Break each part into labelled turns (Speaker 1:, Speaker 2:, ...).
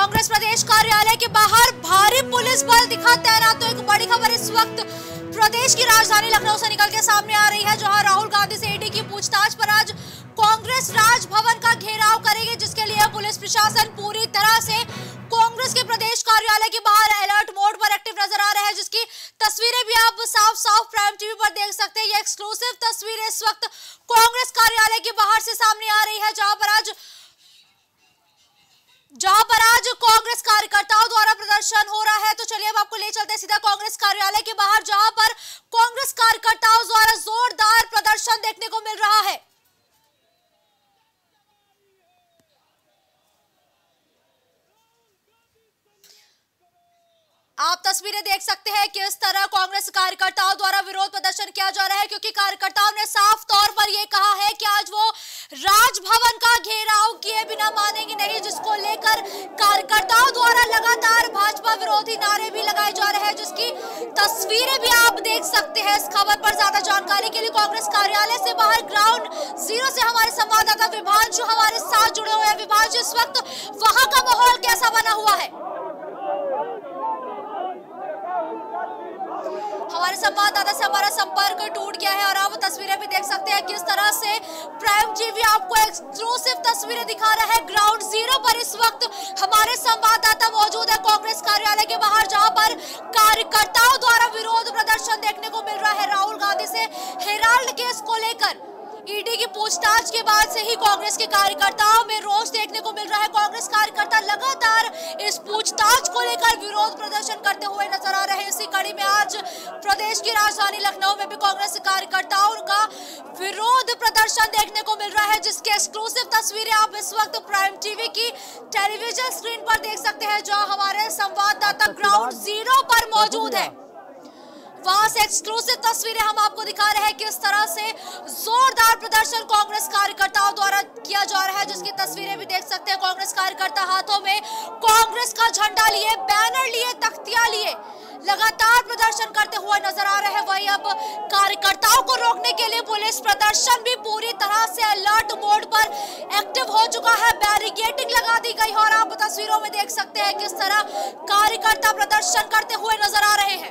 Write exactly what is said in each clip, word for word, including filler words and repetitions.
Speaker 1: कांग्रेस प्रदेश कार्यालय के बाहर भारी पुलिस बल दिखा तैनात। तो एक बड़ी खबर इस वक्त प्रदेश की राजधानी लखनऊ से निकल के सामने आ रही है, जहां राहुल गांधी से ईडी की पूछताछ पर आज कांग्रेस राजभवन का घेराव करेगी, जिसके लिए पुलिस प्रशासन पूरी तरह से कांग्रेस के प्रदेश कार्यालय के बाहर अलर्ट मोड पर एक्टिव नजर आ रहा है, जिसकी तस्वीरें भी आप साफ साफ प्राइम टीवी पर देख सकते हैं। ये एक्सक्लूसिव तस्वीरें इस वक्त कांग्रेस कार्यालय के बाहर से सामने आ रही है, जहां पर आज जहां पर आज कांग्रेस कार्यकर्ताओं द्वारा प्रदर्शन हो रहा है। तो चलिए अब आपको ले चलते हैं सीधा कांग्रेस कार्यालय के बाहर, जहां पर कांग्रेस कार्यकर्ताओं द्वारा जोरदार प्रदर्शन देखने को मिल रहा है। आप तस्वीरें देख सकते हैं किस तरह कांग्रेस कार्यकर्ताओं द्वारा विरोध प्रदर्शन किया जा रहा है, क्योंकि कार्यकर्ताओं ने साफ तौर पर यह कहा है कि आज वो राजभवन का घेराव किए बिना मानेंगे नहीं, जिसको लेकर कार्यकर्ताओं द्वारा लगातार भाजपा विरोधी नारे भी लगाए जा रहे हैं, जिसकी तस्वीरें भी आप देख सकते हैं। इस खबर पर ज्यादा जानकारी के लिए कांग्रेस कार्यालय से बाहर ग्राउंड जीरो से हमारे संवाददाता विभांशु हमारे साथ जुड़े हुए हैं। विभांशु, इस वक्त वहां का माहौल कैसा बना हुआ है? हमारे संवाददाता से हमारा संपर्क टूट गया है और आप तस्वीरें भी देख सकते हैं किस तरह से प्राइम टीवी आपको एक्सक्लूसिव तस्वीरें दिखा रहा है। ग्राउंड जीरो पर इस वक्त हमारे संवाददाता मौजूद है कांग्रेस कार्यालय के बाहर, जहां पर कार्यकर्ताओं द्वारा विरोध प्रदर्शन देखने को मिल रहा है। राहुल गांधी से हेराल्ड केस को लेकर ईडी की पूछताछ के बाद से ही कांग्रेस के कार्यकर्ताओं में रोष देखने को मिल रहा है। कांग्रेस कार्यकर्ता लगातार इस पूछताछ को लेकर विरोध प्रदर्शन करते हुए नजर आ रहे हैं। इसी कड़ी में आज प्रदेश की राजधानी लखनऊ में भी कांग्रेस कार्यकर्ताओं का विरोध प्रदर्शन देखने को मिल रहा है, जिसकी एक्सक्लूसिव तस्वीरें आप इस वक्त प्राइम टीवी की टेलीविजन स्क्रीन पर देख सकते हैं, जहां हमारे संवाददाता ग्राउंड जीरो पर मौजूद है। वहां से एक्सक्लूसिव तस्वीरें हम आपको दिखा रहे हैं किस तरह से जोरदार प्रदर्शन कांग्रेस कार्यकर्ताओं द्वारा किया जा रहा है, जिसकी तस्वीरें भी देख सकते हैं। कांग्रेस कार्यकर्ता हाथों में कांग्रेस का झंडा लिए, बैनर लिए, तख्तियां लिए लगातार प्रदर्शन करते हुए नजर आ रहे हैं। वहीं अब कार्यकर्ताओं को रोकने के लिए पुलिस प्रदर्शन भी पूरी तरह से अलर्ट मोड पर एक्टिव हो चुका है। बैरिकेडिंग लगा दी गई है और आप तस्वीरों में देख सकते हैं किस तरह कार्यकर्ता प्रदर्शन करते हुए नजर आ रहे हैं।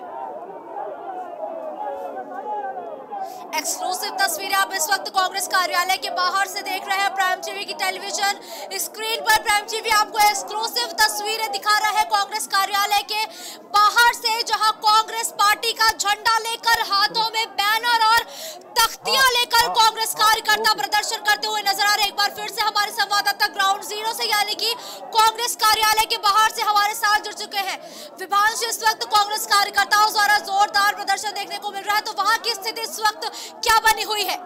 Speaker 1: एक्सक्लूसिव तस्वीरें आप इस वक्त कांग्रेस कार्यालय के बाहर से देख रहे हैं प्राइम टीवी की टेलीविजन स्क्रीन पर। प्राइम टीवी आपको एक्सक्लूसिव तस्वीरें दिखा रहा है कांग्रेस कार्यालय के बाहर से, जहां कांग्रेस पार्टी का झंडा लेकर, हाथों में बैनर और तख्तियां लेकर कांग्रेस कार्यकर्ता प्रदर्शन करते हुए नजर आ रहे हैं। एक बार फिर से हमारे संवाददाता ग्राउंड जीरो से यानी कि कांग्रेस कार्यालय के बाहर से हमारे साथ जुड़ चुके हैं विभांश। इस वक्त कांग्रेस कार्यकर्ताओं द्वारा जोरदार प्रदर्शन देखने को मिल रहा है, तो वहां की स्थिति इस वक्त क्या बनी हुई है?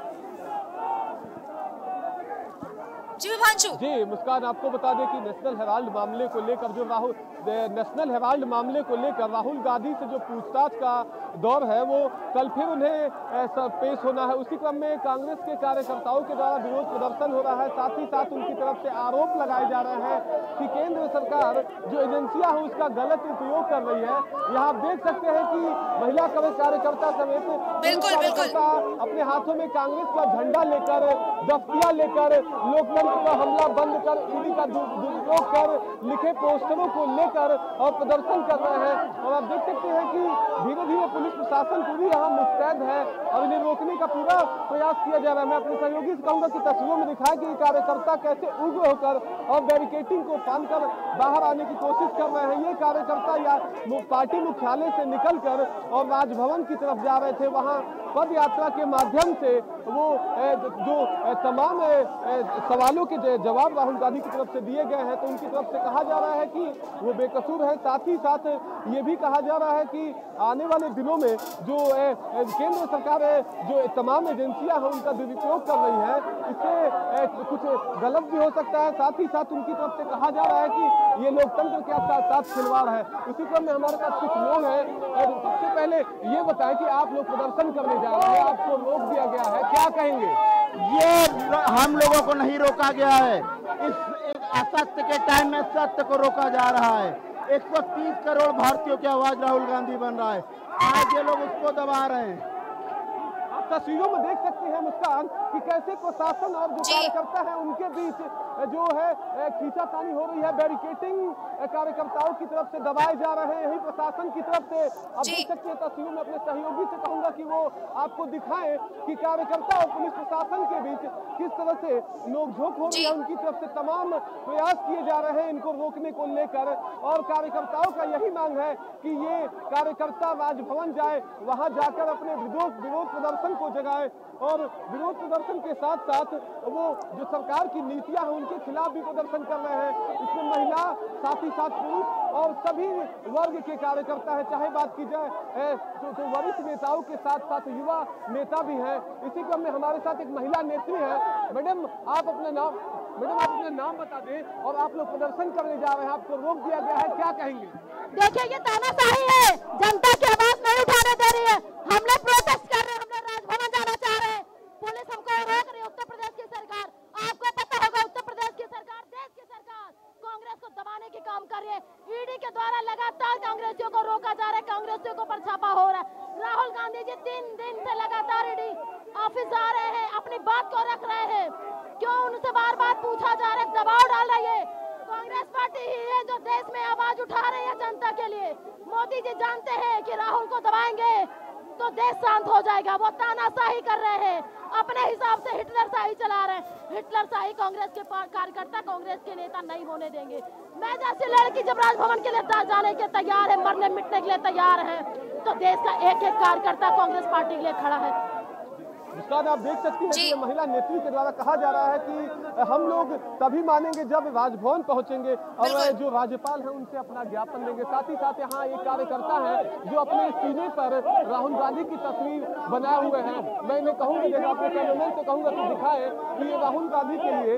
Speaker 1: जी विभांशु।
Speaker 2: जी मुस्कान, आपको बता दें कि नेशनल हेराल्ड मामले को लेकर जो राहुल नेशनल हेराल्ड मामले को लेकर राहुल गांधी से जो पूछताछ का दौर है वो कल फिर उन्हें पेश होना है। उसी क्रम में कांग्रेस के कार्यकर्ताओं के द्वारा विरोध प्रदर्शन हो रहा है। साथ ही साथ उनकी तरफ से आरोप लगाए जा रहे हैं कि केंद्र सरकार जो एजेंसियां हैं उसका गलत उपयोग कर रही है। यहाँ आप देख सकते हैं कि महिला कार्यकर्ता समेत
Speaker 1: बिल्कुल बिल्कुल
Speaker 2: अपने हाथों में कांग्रेस का झंडा लेकर, दफ्तियां लेकर, लोकतंत्र का हमला बंद कर, ईडी का दुरुपयोग कर लिखे पोस्टरों को लेकर और प्रदर्शन कर रहे हैं। और आप देख सकते हैं कि धीरे धीरे पुलिस प्रशासन पूरी यहाँ मुस्तैद है और इन्हें रोकने का पूरा प्रयास किया जा रहा है। मैं अपने सहयोगी से कहूंगा कि तस्वीरों में दिखाया कि कार्यकर्ता कैसे उग्र होकर और बैरिकेडिंग को फांदकर बाहर आने की कोशिश कर रहे हैं। ये कार्यकर्ता या पार्टी मुख्यालय से निकलकर और राजभवन की तरफ जा रहे थे। वहाँ पद यात्रा के माध्यम से वो जो तमाम सवालों के जवाब राहुल गांधी की तरफ से दिए गए हैं, तो उनकी तरफ से कहा जा रहा है कि वो बेकसूर है। साथ ही साथ ये भी कहा जा रहा है कि आने वाले दिनों में जो केंद्र सरकार जो तमाम एजेंसियां हैं उनका दुरुपयोग कर रही है, इससे कुछ गलत भी हो सकता है। साथ ही साथ उनकी तरफ से कहा जा रहा है कि ये लोकतंत्र के साथ खिलवाड़ है। इसी क्रम में हमारे पास कुछ लोग हैं और सबसे पहले ये बताएं कि आप लोग प्रदर्शन करने जा रहे हैं, आपको रोक दिया गया है, क्या कहेंगे?
Speaker 3: ये हम लोगों को नहीं रोका गया है। इस असत्य के टाइम में सत्य को रोका जा रहा है। एक सौ तीस करोड़ भारतीयों की आवाज राहुल गांधी बन रहा है, आज ये लोग उसको दबा रहे हैं।
Speaker 2: तस्वीरों में देख सकते हैं मुस्कान कि कैसे प्रशासन और जो कार्यकर्ता है उनके बीच जो है खींचातानी हो रही है, बैरिकेटिंग कार्यकर्ताओं की तरफ से दबाए जा रहे हैं, यही प्रशासन की तरफ से। अब देख सकते हैं तस्वीर में, अपने सहयोगी से कहूंगा कि वो आपको दिखाएं कि कार्यकर्ता और पुलिस प्रशासन के बीच किस तरह से नोकझोंक हो रही है। उनकी तरफ से तमाम प्रयास किए जा रहे हैं इनको रोकने को लेकर, और कार्यकर्ताओं का यही मांग है कि ये कार्यकर्ता राजभवन जाए, वहां जाकर अपने विरोध विरोध प्रदर्शन को जगाए, और विरोध प्रदर्शन के साथ साथ वो जो सरकार की नीतियां हैं उनके खिलाफ भी प्रदर्शन कर रहे हैं। इसमें महिला, साथ ही साथ पुरुष और सभी वर्ग के कार्यकर्ता है। चाहे बात की जाए तो, तो वरिष्ठ नेताओं के साथ साथ युवा नेता भी हैं। इसी क्रम में हमारे साथ एक महिला नेत्री है। मैडम, आप अपने नाम मैडम आप अपना नाम बता दें, और आप लोग प्रदर्शन करने जा रहे हैं, आपको रोक दिया गया है, क्या कहेंगे?
Speaker 4: देखिए, ये तानाशाही है, जनता की आवाज नहीं उठाने दे रही है। हम लोग प्रोटेस्ट कर रहे हैं, हम लोग राजभवन जाना चाह रहे हैं, पुलिस हमको रोक रही है। उत्तर प्रदेश की सरकार, आपको पता होगा, उत्तर प्रदेश की सरकार, देश की सरकार कांग्रेस को दबाने की काम कर रही है। ईडी के द्वारा लगातार कांग्रेसियों को रोका जा रहा है, कांग्रेसियों को पर छापा हो रहा है। राहुल गांधी जी तीन दिन से लगातार ईडी ऑफिस जा रहे हैं, अपनी बात को रख रहे हैं। क्यों उनसे बार बार पूछा जा रहा है, दबाव डाल रही है। कांग्रेस पार्टी ही है जो देश में आवाज उठा रही है जनता के लिए। मोदी जी जानते हैं कि राहुल को दबाएंगे तो देश शांत हो जाएगा। वो तानाशाही कर रहे हैं, अपने हिसाब से हिटलर शाही चला रहे हैं। हिटलर शाही कांग्रेस के कार्यकर्ता, कांग्रेस के नेता नहीं होने देंगे। मैं जैसी लड़की जब राजभवन के लिए जाने के तैयार है, मरने मिटने के लिए तैयार है, तो देश का एक एक कार्यकर्ता कांग्रेस पार्टी के लिए खड़ा है।
Speaker 2: मुस्कान, आप देख सकती हैं कि महिला नेत्री के द्वारा कहा जा रहा है कि हम लोग तभी मानेंगे जब राजभवन पहुंचेंगे और जो राज्यपाल हैं उनसे अपना ज्ञापन देंगे। साथ ही साथ यहाँ एक कार्यकर्ता है जो अपने सीने पर राहुल गांधी की तस्वीर बनाए हुए हैं। मैं इन्हें कहूँगा, देखा अपने कैमरामैन से कहूँगा कि दिखाए कि ये राहुल गांधी के लिए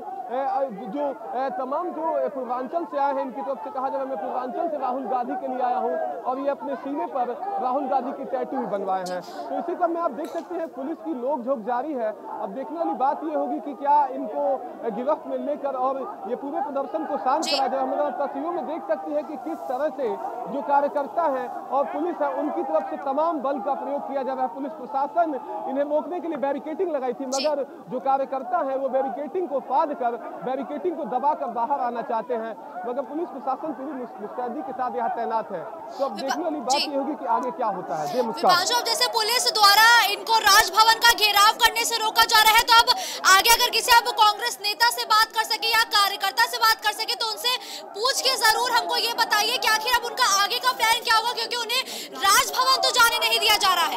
Speaker 2: जो तमाम जो पूर्वांचल से आए हैं, इनकी तरफ से कहा जा रहा है मैं पूर्वांचल से राहुल गांधी के लिए आया हूँ, और ये अपने सीने पर राहुल गांधी की टैटू भी बनवाए हैं। तो इसी क्रम में आप देख सकते हैं पुलिस की लोग झोंक जारी है। अब देखने वाली बात ये होगी कि क्या इनको गिरफ्त में लेकर और ये पूरे प्रदर्शन को शांत कराया जाए। हम तस्वीरों में देख सकती है कि किस तरह से जो कार्यकर्ता है और पुलिस है उनकी तरफ से तमाम बल का प्रयोग किया जा रहा है। पुलिस प्रशासन इन्हें रोकने के लिए बैरिकेटिंग लगाई थी, मगर जो कार्यकर्ता है वो बैरिकेटिंग को फाड़ कर, बैरिकेटिंग को दबाकर बाहर आना चाहते हैं, मगर पुलिस प्रशासन पूरी मुस्तैदी के साथ यहाँ तैनात है। तो अब देखने वाली बात ये होगी कि आगे क्या होता है।
Speaker 1: जैसे पुलिस द्वारा इनको राजभवन का घेराव करने से रोका जा रहा है, तो अब आगे अगर किसी अब कांग्रेस नेता से बात कर सके या कार्यकर्ता से बात कर सके तो उनसे पूछ के जरूर हमको ये बताइए कि आखिर अब उनका आगे का प्लान क्या होगा, क्योंकि उन्हें राजभवन तो जाने नहीं दिया जा रहा है।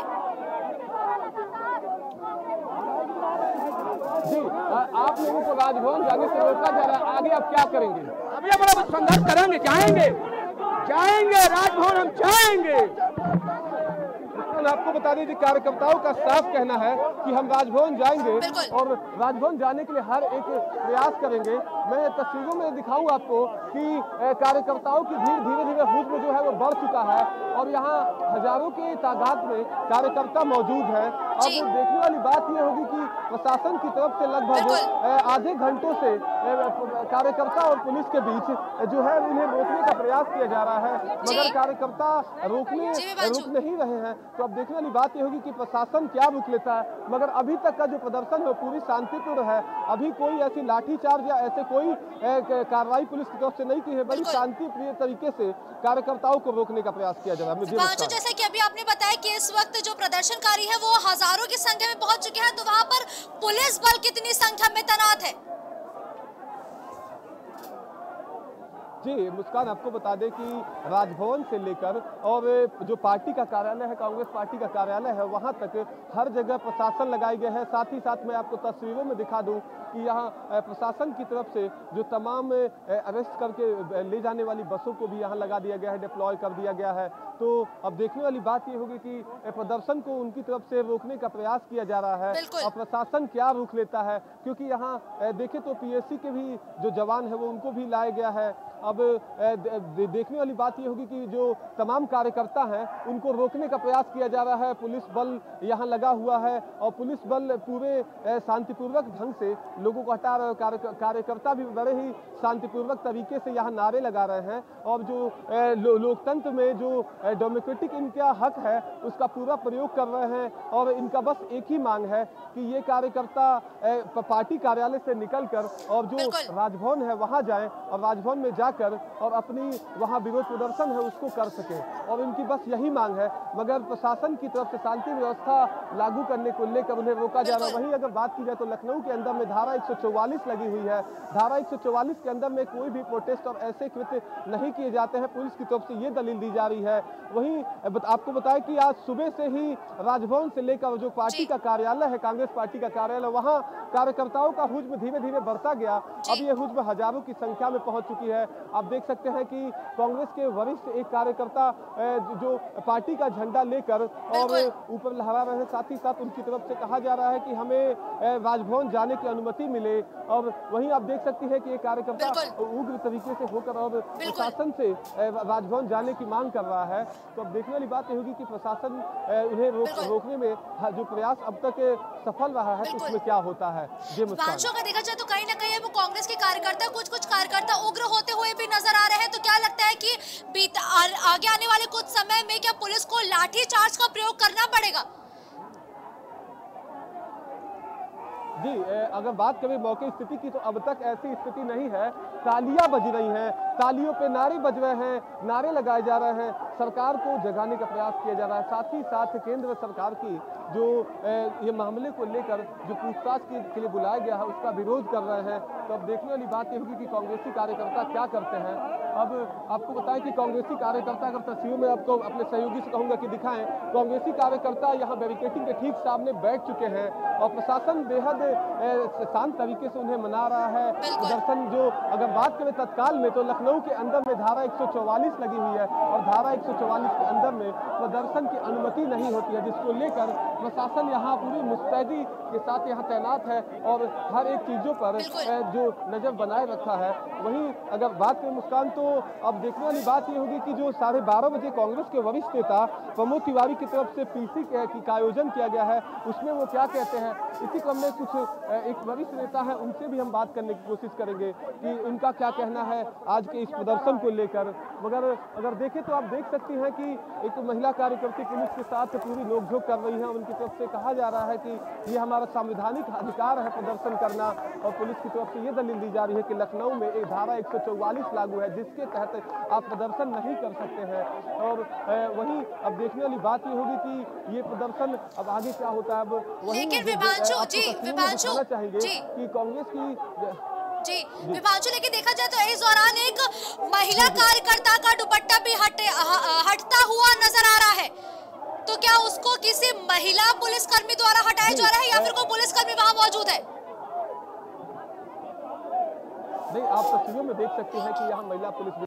Speaker 2: जी, आप लोगों को राजभवन जाने से रोका जा रहा है, आगे आप क्या करेंगे?
Speaker 5: अभी हमारा संघर्ष करेंगे, जाएंगे जाएंगे राजभवन, हम जाएंगे।
Speaker 2: आपको बता दीजिए, कार्यकर्ताओं का साफ कहना है कि हम राजभवन जाएंगे और राजभवन जाने के लिए हर एक प्रयास करेंगे। मैं तस्वीरों में दिखाऊंगा आपको कि कार्यकर्ताओं की भीड़ धीरे धीरे हुज्म जो है वो बढ़ चुका है, और यहाँ हजारों की तादाद में कार्यकर्ता मौजूद है। अब देखने वाली बात यह होगी कि प्रशासन की तरफ से लगभग आधे घंटों से कार्यकर्ता और पुलिस के बीच जो है इन्हें रोकने का प्रयास किया जा रहा है, मगर कार्यकर्ता रोकने रुक नहीं रहे हैं। तो अब देखने वाली बात यह होगी कि प्रशासन क्या रुक लेता है, मगर अभी तक का जो प्रदर्शन है वो पूरी शांतिपूर्ण है। अभी कोई ऐसी लाठीचार्ज या ऐसे कोई कार्रवाई पुलिस की तरफ से नहीं की है, बड़ी शांतिप्रिय तरीके से कार्यकर्ताओं को रोकने का प्रयास किया जा रहा है।
Speaker 1: जैसे कि अभी आपने बताया कि इस वक्त जो प्रदर्शनकारी है वो हजारों की संख्या में पहुंच चुके हैं, तो वहां पर पुलिस बल कितनी संख्या में तैनात है?
Speaker 2: जी मुस्कान, आपको बता दें कि राजभवन से लेकर और जो पार्टी का कार्यालय है, कांग्रेस पार्टी का कार्यालय है, वहां तक हर जगह प्रशासन लगाए गए हैं। साथ ही साथ मैं आपको तस्वीरों में दिखा दूं कि यहाँ प्रशासन की तरफ से जो तमाम अरेस्ट करके ले जाने वाली बसों को भी यहाँ लगा दिया गया है, डिप्लॉय कर दिया गया है। तो अब देखने वाली बात ये होगी कि प्रदर्शन को उनकी तरफ से रोकने का प्रयास किया जा रहा है और प्रशासन क्या रोक लेता है, क्योंकि यहाँ देखें तो पीएससी के भी जो जवान है वो उनको भी लाया गया है। अब अब देखने वाली बात ये होगी कि जो तमाम कार्यकर्ता हैं उनको रोकने का प्रयास किया जा रहा है। पुलिस बल यहाँ लगा हुआ है और पुलिस बल पूरे शांतिपूर्वक ढंग से लोगों को हटा रहे हैं। कार्यकर्ता भी बड़े ही शांतिपूर्वक तरीके से यहाँ नारे लगा रहे हैं और जो लो, लोकतंत्र में जो डेमोक्रेटिक इनका हक है उसका पूरा प्रयोग कर रहे हैं। और इनका बस एक ही मांग है कि ये कार्यकर्ता पार्टी कार्यालय से निकलकर और जो राजभवन है वहां जाएं और राजभवन में जाकर और अपनी वहां विरोध प्रदर्शन है उसको कर सके और इनकी बस यही मांग है। मगर प्रशासन की तरफ से शांति व्यवस्था लागू करने को लेकर उन्हें रोका जा रहा है। वहीं अगर बात की जाए तो लखनऊ के अंदर में धारा एक सौ चौवालीस लगी हुई है। धारा एक सौ चौवालीस के अंदर में कोई भी प्रोटेस्ट और ऐसे कृत्य नहीं किए जाते हैं, पुलिस की तरफ से ये दलील दी जा रही है। वहीं आपको बताएं कि आज सुबह से ही राजभवन से लेकर जो पार्टी का कार्यालय है, कांग्रेस पार्टी का कार्यालय, वहां कार्यकर्ताओं का हुज्म धीरे धीरे बढ़ता गया। अब ये हुज्म हजारों की संख्या में पहुंच चुकी है। आप देख सकते हैं कि कांग्रेस के वरिष्ठ एक कार्यकर्ता जो पार्टी का झंडा लेकर और ऊपर लहरा रहे हैं, साथ ही साथ उनकी तरफ से कहा जा रहा है कि हमें राजभवन जाने की अनुमति मिले। और वहीं आप देख सकती है कि एक कार्यकर्ता उग्र तरीके से होकर और प्रशासन से राजभवन जाने की मांग कर रहा है। तो अब देखने वाली बात यह होगी कि प्रशासन उन्हें रोक, रोकने में जो प्रयास अब तक सफल रहा है तो उसमें क्या होता है।
Speaker 1: हिमांशु, अगर देखा जाए तो कहीं ना कहीं वो कांग्रेस के कार्यकर्ता कुछ कुछ कार्यकर्ता उग्र होते हुए भी नजर आ रहे हैं। तो क्या लगता है कि बीत आगे आने वाले कुछ समय में क्या पुलिस को लाठी चार्ज का प्रयोग करना पड़ेगा?
Speaker 2: जी, अगर बात करें मौके स्थिति की तो अब तक ऐसी स्थिति नहीं है। तालियां बज रही हैं, तालियों पे नारे बज रहे हैं, नारे लगाए जा रहे हैं, सरकार को जगाने का प्रयास किया जा रहा है। साथ ही साथ केंद्र सरकार की जो ये मामले को लेकर जो पूछताछ के लिए बुलाया गया है उसका विरोध कर रहे हैं। तो अब देखने वाली बात यह होगी कि कांग्रेसी कार्यकर्ता क्या करते हैं। अब आपको बताएं कि कांग्रेसी कार्यकर्ता, अगर तस्वीरों में आपको अपने सहयोगी से कहूंगा कि दिखाएं, कांग्रेसी कार्यकर्ता यहाँ बैरिकेडिंग के ठीक सामने बैठ चुके हैं और प्रशासन बेहद शांत तरीके से उन्हें मना रहा है। प्रदर्शन जो अगर बात करें तत्काल में तो लखनऊ के अंदर में धारा एक सौ चौवालीस लगी हुई है और धारा एक सौ चौवालीस के अंदर में प्रदर्शन की अनुमति नहीं होती है, जिसको लेकर प्रशासन यहाँ पूरी मुस्तैदी के साथ यहाँ तैनात है और हर एक चीजों पर जो नजर बनाए रखा है। वहीं अगर बात करें मुस्कान तो अब देखने वाली बात ये होगी कि जो साढ़े बारह बजे कांग्रेस के वरिष्ठ नेता प्रमोद तिवारी की तरफ से पीसी का आयोजन किया गया है, उसमें वो क्या कहते हैं। इसी क्रम में कुछ एक वरिष्ठ नेता है, उनसे भी हम बात करने की कोशिश करेंगे कि उनका क्या कहना है आज के इस प्रदर्शन को लेकर। मगर अगर देखें तो आप देख सकती हैं कि एक महिला कार्यकर्ती पुलिस के साथ पूरी नोकझोंक कर रही है। उनकी तरफ से कहा जा रहा है कि ये हमारा संवैधानिक अधिकार है प्रदर्शन करना और पुलिस की तरफ से ये दलील दी जा रही है कि लखनऊ में एक धारा एक सौ चौवालीस लागू है जिसके तहत आप प्रदर्शन नहीं कर सकते हैं। और वहीं अब देखने वाली बात ये होगी कि ये प्रदर्शन अब आगे क्या होता है। अब वहीं चाहेंगे कि कांग्रेस की
Speaker 1: जी विभांशु, लेकिन देखा जाए तो इस दौरान एक महिला कार्यकर्ता का दुपट्टा भी हटे हटता हुआ नजर आ रहा है। तो क्या उसको किसी महिला पुलिसकर्मी द्वारा हटाया जा रहा है या फिर कोई पुलिसकर्मी वहां मौजूद है?
Speaker 2: नहीं, आप तस्वीरों में देख सकते हैं कि यहाँ महिला पुलिस।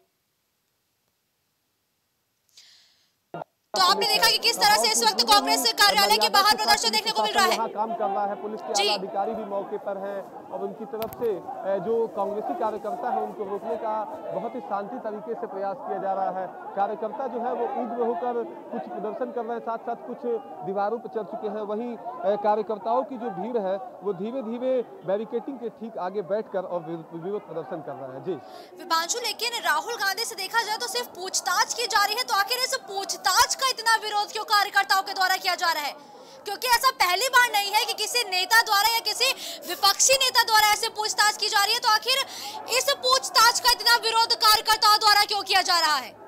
Speaker 1: तो आपने देखा कि किस तरह से इस वक्त कांग्रेस कार्यालय के बाहर प्रदर्शन देखने को मिल रहा है।
Speaker 2: यहाँ काम कर रहा है, पुलिस के आला अधिकारी भी मौके पर हैं और उनकी तरफ से जो कांग्रेसी कार्यकर्ता है उनको रोकने का बहुत ही शांति तरीके से प्रयास किया जा रहा है। कार्यकर्ता जो है वो उग्र होकर कुछ प्रदर्शन कर रहे हैं, साथ साथ कुछ दीवारों पर चढ़ चुके हैं। वहीं कार्यकर्ताओं की जो भीड़ है वो धीरे धीरे बैरिकेडिंग के ठीक आगे बैठकर और विरोध प्रदर्शन कर रहे हैं। जी
Speaker 1: विभांशु, लेकिन राहुल गांधी से देखा जाए तो सिर्फ पूछताछ की जा रही है, तो आखिर इस पूछताछ का इतना विरोध क्यों कार्यकर्ताओं के द्वारा किया जा रहा है? क्योंकि ऐसा पहली बार नहीं है कि किसी नेता द्वारा या किसी विपक्षी नेता द्वारा ऐसे पूछताछ की जा रही है। तो आखिर इस पूछताछ का इतना विरोध कार्यकर्ताओं द्वारा क्यों किया जा रहा है?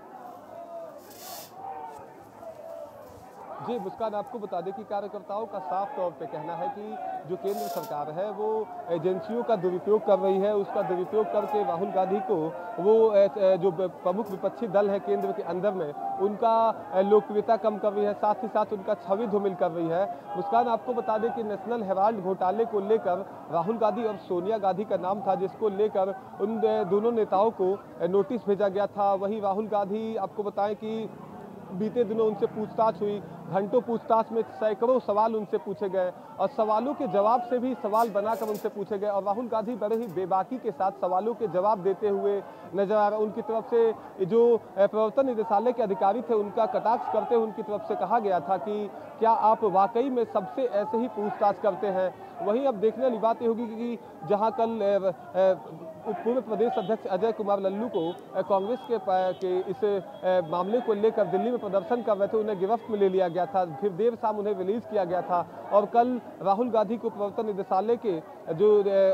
Speaker 2: जी मुस्कान, आपको बता दें कि कार्यकर्ताओं का साफ तौर पे कहना है कि जो केंद्र सरकार है वो एजेंसियों का दुरुपयोग कर रही है। उसका दुरुपयोग करके राहुल गांधी को वो जो प्रमुख विपक्षी दल है केंद्र के अंदर में उनका लोकप्रियता कम कर रही है, साथ ही साथ उनका छवि धूमिल कर रही है। मुस्कान, आपको बता दें कि नेशनल हेराल्ड घोटाले को लेकर राहुल गांधी और सोनिया गांधी का नाम था, जिसको लेकर उन दोनों नेताओं को नोटिस भेजा गया था। वहीं राहुल गांधी, आपको बताएं कि बीते दिनों उनसे पूछताछ हुई, घंटों पूछताछ में सैकड़ों सवाल उनसे पूछे गए और सवालों के जवाब से भी सवाल बनाकर उनसे पूछे गए और राहुल गांधी बड़े ही बेबाकी के साथ सवालों के जवाब देते हुए नजर आ रहे। उनकी तरफ से जो प्रवर्तन निदेशालय के अधिकारी थे उनका कटाक्ष करते हुए उनकी तरफ से कहा गया था कि क्या आप वाकई में सबसे ऐसे ही पूछताछ करते हैं। वहीं अब देखने वाली बात ये होगी कि जहां कल पूर्व प्रदेश अध्यक्ष अजय कुमार लल्लू को कांग्रेस के, के इस मामले को लेकर दिल्ली में प्रदर्शन कर रहे थे, उन्हें गिरफ्त में ले लिया गया था, फिर देर शाम उन्हें रिलीज किया गया था और कल राहुल गांधी को प्रवर्तन निदेशालय के जो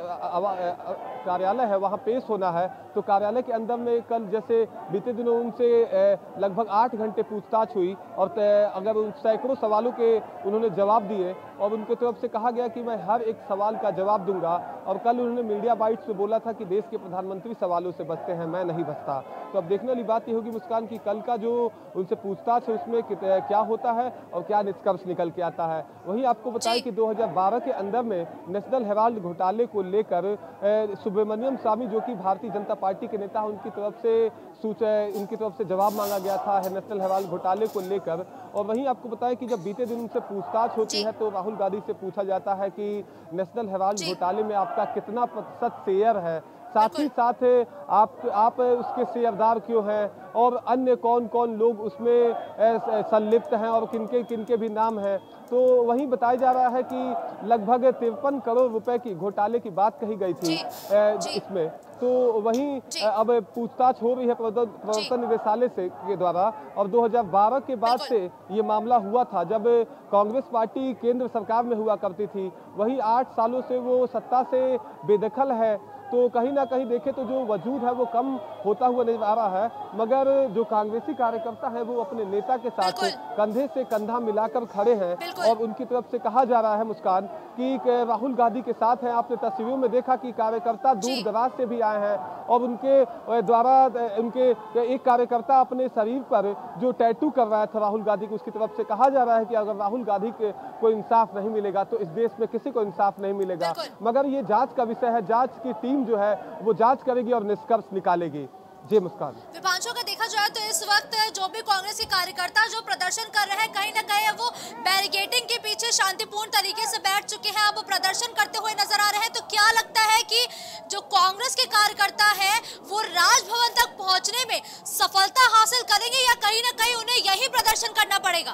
Speaker 2: कार्यालय है वहां पेश होना है। तो कार्यालय के अंदर में कल जैसे बीते दिनों उनसे लगभग आठ घंटे पूछताछ हुई और अगर उन सैकड़ों सवालों के उन्होंने जवाब दिए और उनकी तरफ से कहा गया कि मैं हर एक सवाल का जवाब दूंगा और कल उन्होंने मीडिया बाइट्स में बोला था कि देश के प्रधानमंत्री सवालों से बचते हैं, मैं नहीं बचता। तो अब देखने वाली बात ये होगी मुस्कान की कल का जो उनसे पूछताछ है उसमें क्या होता है और क्या निष्कर्ष निकल के आता है। वहीं आपको बताएं कि दो हज़ार बारह के अंदर में नेशनल हेराल्ड घोटाले को लेकर सुब्रमण्यम स्वामी जो कि भारतीय जनता पार्टी के नेता हैं उनकी तरफ से सूचा उनकी तरफ से जवाब मांगा गया था नेशनल हेराल्ड घोटाले को लेकर। और वहीं आपको बताएं कि जब बीते दिन उनसे पूछताछ होती है तो राहुल गांधी से पूछा जाता है कि नेशनल हेराल्ड घोटाले में आपका कितना प्रतिशत शेयर है, साथ ही साथ आप आप उसके शेयरदार क्यों हैं और अन्य कौन कौन लोग उसमें संलिप्त हैं और किनके किनके भी नाम हैं। तो वहीं बताया जा रहा है कि लगभग तिरपन करोड़ रुपए की घोटाले की बात कही गई थी इसमें। तो वहीं अब पूछताछ हो रही है प्रवर्तन निदेशालय से के द्वारा और दो हज़ार बारह के बाद से ये मामला हुआ था जब कांग्रेस पार्टी केंद्र सरकार में हुआ करती थी। वहीं आठ सालों से वो सत्ता से बेदखल है तो कहीं ना कहीं देखें तो जो वजूद है वो कम होता हुआ नजर आ रहा है, मगर जो कांग्रेसी कार्यकर्ता है वो अपने नेता के साथ कंधे से कंधा मिलाकर खड़े हैं और उनकी तरफ से कहा जा रहा है मुस्कान कि राहुल गांधी के साथ हैं। आपने तस्वीरों में देखा कि कार्यकर्ता दूर दराज से भी आए हैं और उनके द्वारा उनके एक कार्यकर्ता अपने शरीर पर जो टैटू कर रहा था राहुल गांधी को, उसकी तरफ से कहा जा रहा है कि अगर राहुल गांधी के को इंसाफ नहीं मिलेगा तो इस देश में किसी को इंसाफ नहीं मिलेगा। मगर ये जांच का विषय है, जांच की टीम जो है वो जांच करेगी और निष्कर्ष निकालेगी। जी मुस्कान।
Speaker 1: विपांशु का देखा जाए तो इस वक्त जो भी कांग्रेस के कार्यकर्ता जो प्रदर्शन कर रहे हैं कहीं ना कहीं वो बैरिकेडिंग के पीछे शांतिपूर्ण तरीके से बैठ चुके हैं, अब प्रदर्शन करते हुए नजर आ रहे हैं। तो क्या लगता है कि जो कांग्रेस के कार्यकर्ता हैं वो राजभवन तक पहुंचने में सफलता हासिल करेंगे या कहीं ना कहीं उन्हें यही प्रदर्शन करना पड़ेगा?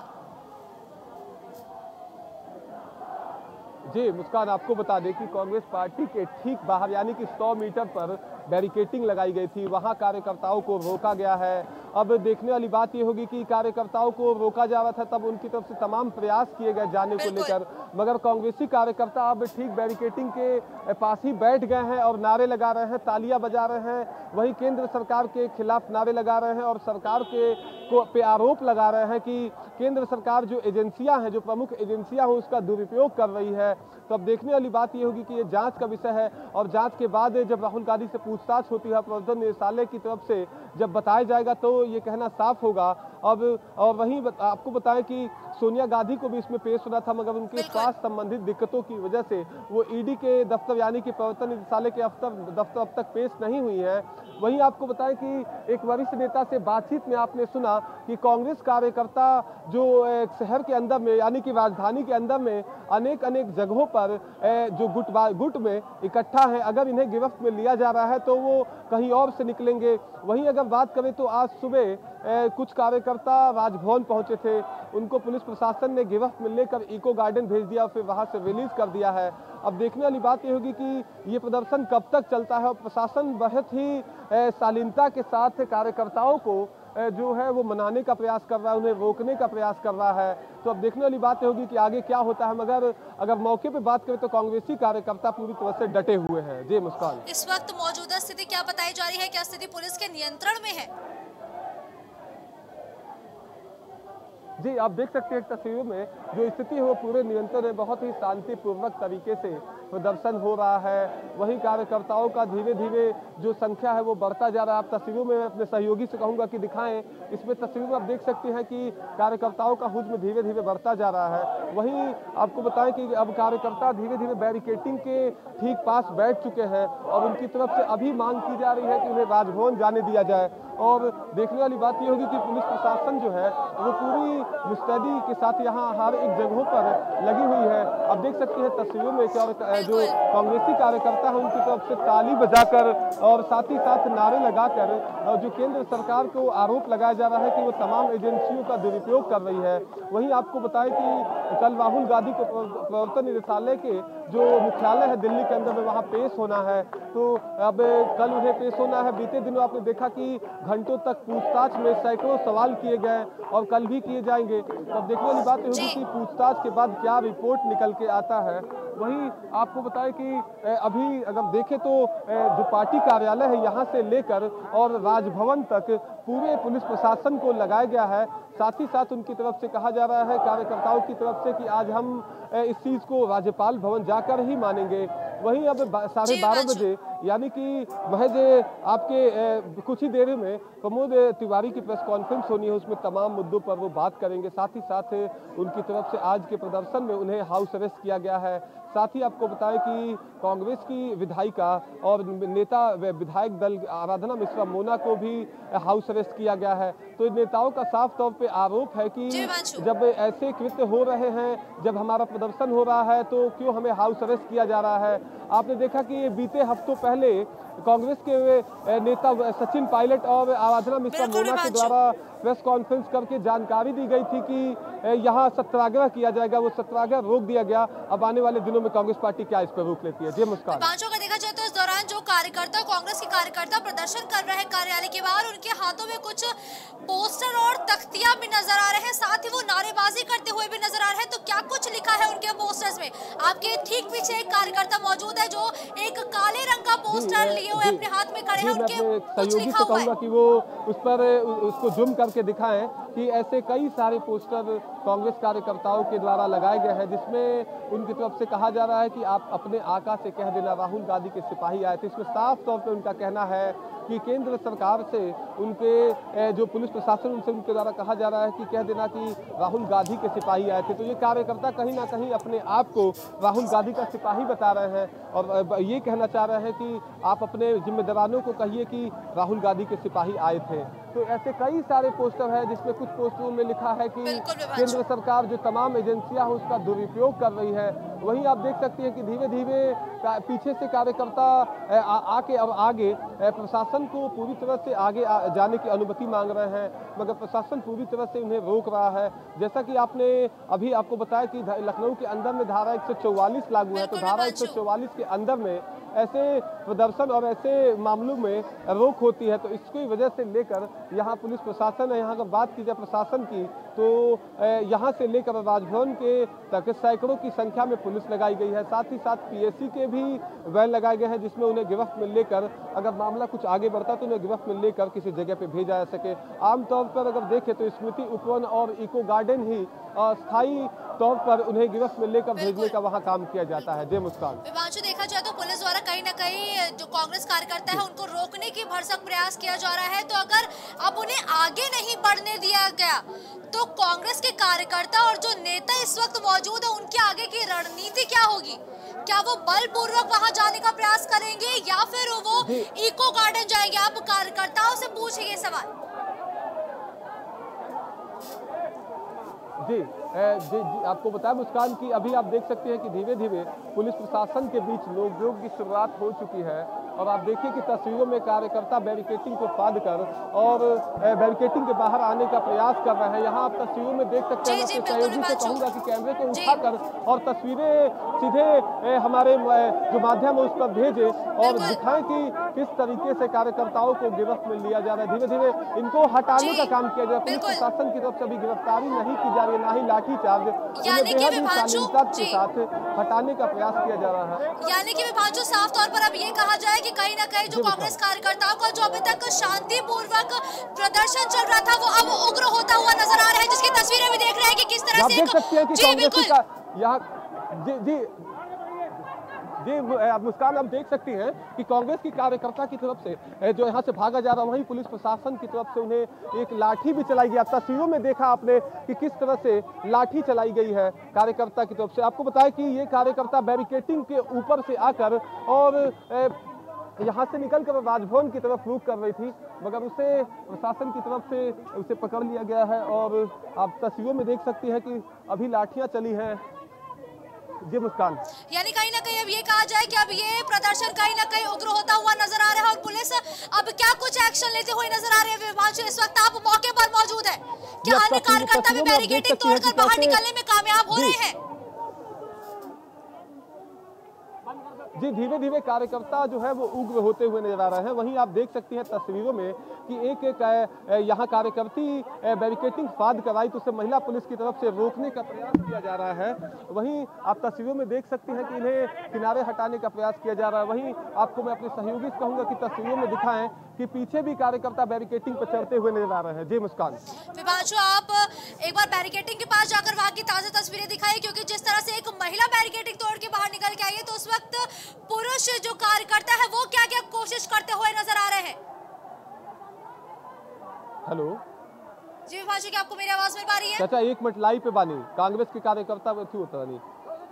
Speaker 2: जी मुस्कान, आपको बता दें कि कांग्रेस पार्टी के ठीक बाहर यानी कि सौ मीटर पर बैरिकेडिंग लगाई गई थी, वहां कार्यकर्ताओं को रोका गया है। अब देखने वाली बात यह होगी कि कार्यकर्ताओं को रोका जा रहा था तब उनकी तरफ से तमाम प्रयास किए गए जाने को लेकर, मगर कांग्रेसी कार्यकर्ता अब ठीक बैरिकेडिंग के पास ही बैठ गए हैं और नारे लगा रहे हैं, तालियां बजा रहे हैं। वहीं केंद्र सरकार के खिलाफ नारे लगा रहे हैं और सरकार के को पे आरोप लगा रहे हैं कि केंद्र सरकार जो एजेंसियां हैं, जो प्रमुख एजेंसियां हैं, उसका दुरुपयोग कर रही है। तो अब देखने वाली बात यह होगी कि ये जांच का विषय है और जांच के बाद जब राहुल गांधी से पूछताछ होती है प्रवर्तन निदेशालय की तरफ से जब बताया जाएगा तो ये कहना साफ होगा। अब और वहीं बत, आपको बताएं कि सोनिया गांधी को भी इसमें पेश होना था, मगर उनके स्वास्थ्य संबंधित दिक्कतों की वजह से वो ईडी के दफ्तर यानी कि प्रवर्तन निदेशालय के दफ्तर अब तक पेश नहीं हुई है। वहीं आपको बताएं कि एक वरिष्ठ नेता से बातचीत में आपने सुना कि कांग्रेस कार्यकर्ता जो शहर के अंदर में यानी कि राजधानी के अंदर में अनेक अनेक जगहों पर जो गुट गुट में इकट्ठा है, अगर इन्हें गिरफ्त में लिया जा रहा है तो वो कहीं और से निकलेंगे। वहीं अगर बात करें तो आज सुबह कुछ कार्यकर्ता राजभवन पहुंचे थे, उनको पुलिस प्रशासन ने गिरफ्त में लेकर इको गार्डन भेज दिया, फिर वहां से रिलीज कर दिया है। अब देखने वाली बात यह होगी कि ये प्रदर्शन कब तक चलता है और प्रशासन बहुत ही शालीनता के साथ कार्यकर्ताओं को जो है वो मनाने का प्रयास कर रहा है, उन्हें रोकने का प्रयास कर रहा है। तो अब देखने वाली बात होगी कि आगे क्या होता है, मगर अगर मौके पे बात करें तो कांग्रेसी कार्यकर्ता पूरी तरह से डटे हुए हैं। जी मुस्कान,
Speaker 1: इस वक्त मौजूदा स्थिति क्या बताई जा रही है, क्या स्थिति पुलिस के नियंत्रण में है?
Speaker 2: जी आप देख सकते हैं तस्वीरों में जो स्थिति है वो पूरे नियंत्रण है, बहुत ही शांतिपूर्वक तरीके से प्रदर्शन हो रहा है। वहीं कार्यकर्ताओं का धीरे धीरे जो संख्या है वो बढ़ता जा रहा है। आप तस्वीरों में अपने सहयोगी से कहूंगा कि दिखाएं, इसमें तस्वीरों में आप देख सकते हैं कि कार्यकर्ताओं का हुज्म धीरे धीरे बढ़ता जा रहा है। वहीं आपको बताएं कि अब कार्यकर्ता धीरे धीरे बैरिकेडिंग के ठीक पास बैठ चुके हैं और उनकी तरफ से अभी मांग की जा रही है कि उन्हें राजभवन जाने दिया जाए। और देखने वाली बात यह होगी कि पुलिस प्रशासन जो है वो पूरी मुस्तैदी के साथ यहाँ हर एक जगहों पर लगी हुई है। आप देख सकते हैं तस्वीरों में कि और जो कांग्रेसी कार्यकर्ता है उनकी तरफ से ताली बजाकर और साथ ही साथ नारे लगाकर जो केंद्र सरकार को आरोप लगाया जा रहा है कि वो तमाम एजेंसियों का दुरुपयोग कर रही है। वहीं आपको बताएं कि कल राहुल गांधी को प्रवर्तन निदेशालय के जो मुख्यालय है दिल्ली के अंदर में वहाँ पेश होना है, तो अब कल उन्हें पेश होना है। बीते दिनों आपने देखा कि घंटों तक पूछताछ में सैकड़ों सवाल किए गए और कल भी किए जाएंगे। तो अब देखने वाली बात यह होगी कि पूछताछ के बाद क्या रिपोर्ट निकल के आता है। वहीं आपको बताएं कि अभी अगर देखें तो जो पार्टी कार्यालय है यहाँ से लेकर और राजभवन तक पूरे पुलिस प्रशासन को लगाया गया है। साथ ही साथ उनकी तरफ से कहा जा रहा है कार्यकर्ताओं की तरफ से कि आज हम इस चीज को राज्यपाल भवन जाकर ही मानेंगे। वहीं अब साढ़े बारह बजे यानी कि महज आपके कुछ ही देर में प्रमोद तिवारी की प्रेस कॉन्फ्रेंस होनी है, उसमें तमाम मुद्दों पर वो बात करेंगे। साथ ही साथ उनकी तरफ से आज के प्रदर्शन में उन्हें हाउस अरेस्ट किया गया है। साथ ही आपको बताएं कि कांग्रेस की विधायिका और नेता विधायक दल आराधना मिश्रा मोना को भी हाउस अरेस्ट किया गया है। तो नेताओं का साफ तौर पे आरोप है कि जब ऐसे कृत्य हो रहे हैं, जब हमारा प्रदर्शन हो रहा है, तो क्यों हमें हाउस अरेस्ट किया जा रहा है। आपने देखा कि ये बीते हफ्तों पहले कांग्रेस के नेता सचिन पायलट और आराधना मिश्रा मोना के द्वारा प्रेस कॉन्फ्रेंस करके जानकारी दी गई थी कि यहाँ सत्याग्रह किया जाएगा, वो सत्याग्रह रोक दिया गया। अब आने वाले दिनों में कांग्रेस पार्टी क्या इस पर रोक लेती है। जी मुस्कान,
Speaker 1: पांचों का देखा जाए तो इस दौरान जो कार्यकर्ता कांग्रेस के कार्यकर्ता प्रदर्शन कर रहे हैं कार्यालय के बाहर, उनके हाथों में कुछ पोस्टर और तख्तियां भी नजर आ रहे हैं, साथ ही वो नारेबाजी करते हुए भी नजर आ रहे हैं। तो क्या कुछ लिखा है उनके पोस्टर्स में? आपके ठीक पीछे एक कार्यकर्ता मौजूद है जो एक काले रंग का पोस्टर लिए हुए अपने हाथ में खड़े हैं, उनके कुछ लिखा हुआ है कि
Speaker 2: वो उस पर उसको जूम करके दिखाएं कि ऐसे कई सारे पोस्टर कांग्रेस कार्यकर्ताओं के द्वारा लगाए गए हैं, जिसमें उनकी तरफ से कहा जा रहा है कि आप अपने आका से कह देना राहुल गांधी के सिपाही आए थे। इसमें साफ तौर पे उनका कहना है कि केंद्र सरकार से उनके जो पुलिस प्रशासन उनसे उनके द्वारा कहा जा रहा है कि कह देना कि राहुल गांधी के सिपाही आए थे। तो ये कार्यकर्ता कहीं ना कहीं अपने आप को राहुल गांधी का सिपाही बता रहे हैं और ये कहना चाह रहे हैं कि आप अपने जिम्मेदारों को कहिए कि राहुल गांधी के सिपाही आए थे। तो ऐसे कई सारे पोस्टर हैं जिसमें कुछ पोस्टरों में लिखा है कि केंद्र सरकार जो तमाम एजेंसियां हैं उसका दुरुपयोग कर रही है। वहीं आप देख सकते हैं कि धीरे धीरे पीछे से कार्यकर्ता आके अब आगे प्रशासन को पूरी तरह से आगे जाने की अनुमति मांग रहे हैं, मगर प्रशासन पूरी तरह से उन्हें रोक रहा है। जैसा कि आपने अभी आपको बताया कि लखनऊ के अंदर में धारा एक सौ चौवालीस लागू है, तो धारा एक सौ चौवालीस के अंदर में ऐसे प्रदर्शन और ऐसे मामलों में रोक होती है। तो इसकी वजह से लेकर यहाँ पुलिस प्रशासन है, यहाँ अगर बात की जाए प्रशासन की तो यहाँ से लेकर राजभवन के तक सैकड़ों की संख्या में पुलिस लगाई गई है। साथ ही साथ पीएससी के भी वैन लगाए गए हैं जिसमें उन्हें गिरफ्त में लेकर अगर मामला कुछ आगे बढ़ता तो उन्हें गिरफ्त में लेकर किसी जगह पे भेजा जा सके। आमतौर पर अगर देखें तो स्मृति उपवन और इको गार्डन ही स्थायी तौर पर उन्हें गिरफ्त में लेकर भेजने का वहाँ काम किया जाता है। जय मुस्कान,
Speaker 1: विभांशु देखा जाए तो पुलिस द्वारा कहीं ना कहीं जो कांग्रेस कार्यकर्ता है उनको रोकने की भरसक प्रयास किया जा रहा है। तो अगर अब उन्हें आगे नहीं बढ़ने दिया गया तो कांग्रेस के कार्यकर्ता और जो नेता इस वक्त मौजूद है उनके आगे की रणनीति क्या होगी? क्या वो बलपूर्वक वहां जाने का प्रयास करेंगे या फिर वो इको गार्डन जाएंगे? आप कार्यकर्ताओं से पूछेंगे सवाल।
Speaker 2: जी, जी जी आपको बताया मुस्कान की अभी आप देख सकते हैं कि धीरे धीरे पुलिस प्रशासन के बीच नोकझोंक की शुरुआत हो चुकी है और आप देखिए कि तस्वीरों में कार्यकर्ता बैरिकेडिंग को फाड़ कर और बैरिकेडिंग के बाहर आने का प्रयास कर रहे हैं। यहाँ आप तस्वीरों में देख सकते हैं, सहयोगी से कहूँगा कि कैमरे को उठाकर और तस्वीरें सीधे हमारे जो माध्यम है उस पर भेजे और दिखाएं कि किस तरीके से कार्यकर्ताओं को गिरफ्त में लिया जा रहा है। धीरे धीरे इनको हटाने का काम किया जा रहा है। पुलिस प्रशासन की तरफ से अभी गिरफ्तारी नहीं की जा रही है, ना ही लाठीचार्ज, के साथ हटाने का प्रयास किया जा रहा है।
Speaker 1: यानी कि विभांशु साफ तौर पर अब ये कहा जाए कि कहीं ना कहीं जो कांग्रेस कार्यकर्ताओं का जो अभी तक शांतिपूर्वक प्रदर्शन चल रहा था वो अब उग्र होता हुआ नजर आ रहा है, जिसकी तस्वीरें भी देख रहे हैं कि किस तरह से
Speaker 2: देख सकते हैं कि कांग्रेस का यहाँ जी जी जी मुस्कान, आप देख सकती हैं कि कांग्रेस की कार्यकर्ता की तरफ से जो यहाँ से भागा जा रहा, वहीं पुलिस प्रशासन की तरफ से उन्हें एक लाठी भी चलाई गई। तस्वीरों में देखा आपने कि किस तरह से लाठी चलाई गई है कार्यकर्ता की तरफ से। आपको बताया कि ये कार्यकर्ता बैरिकेटिंग के ऊपर से आकर और यहाँ से निकलकर राजभवन की तरफ रुख कर रही थी, मगर उसे प्रशासन की तरफ से उसे पकड़ लिया गया है। और आप तस्वीरों में देख सकती हैं कि अभी लाठियां चली हैं। जी मुस्कान,
Speaker 1: यानी कहीं ना कहीं अब ये कहा जाए कि अब ये प्रदर्शन कहीं ना कहीं उग्र होता हुआ नजर आ रहा है और पुलिस अब क्या कुछ एक्शन लेते हुए नजर आ रहे हैं। विभांशु, इस वक्त आप मौके पर मौजूद है, क्या अन्य कार्यकर्ता भी बैरिकेडिंग तोड़कर बाहर निकलने में कामयाब हो रहे हैं?
Speaker 2: जी धीरे धीरे कार्यकर्ता जो है वो उग्र होते हुए नजर आ रहे हैं। वहीं आप देख सकती हैं तस्वीरों में कि एक एक यहाँ कार्यकर्ती बैरिकेटिंग फाद कराई तो उसे महिला पुलिस की तरफ से रोकने का प्रयास किया जा रहा है। वहीं आप तस्वीरों में देख सकती हैं कि इन्हें किनारे हटाने का प्रयास किया जा रहा है। वहीं आपको मैं अपने सहयोगी से कहूंगा कि तस्वीरों में दिखाएं कि पीछे भी कार्यकर्ता बैरिकेटिंग पर चढ़ते हुए नजर आ रहे हैं। जी मुस्कान।
Speaker 1: विभांशु, आप एक बार बैरिकेटिंग के पास जाकर वहां की ताजा तस्वीरें दिखाई, क्योंकि जिस तरह से एक महिला बैरिकेटिंग तोड़ के बाहर निकल के आई है तो उस वक्त पुरुष जो कार्यकर्ता है वो क्या क्या कोशिश करते हुए नजर आ रहे हैं।
Speaker 2: हेलो
Speaker 1: जी विभांशु, क्या आपको मेरी आवाज मिल पा रही है?
Speaker 2: चाचा एक मिनट लाइव पे बानी, कांग्रेस के कार्यकर्ता क्यों होता नहीं।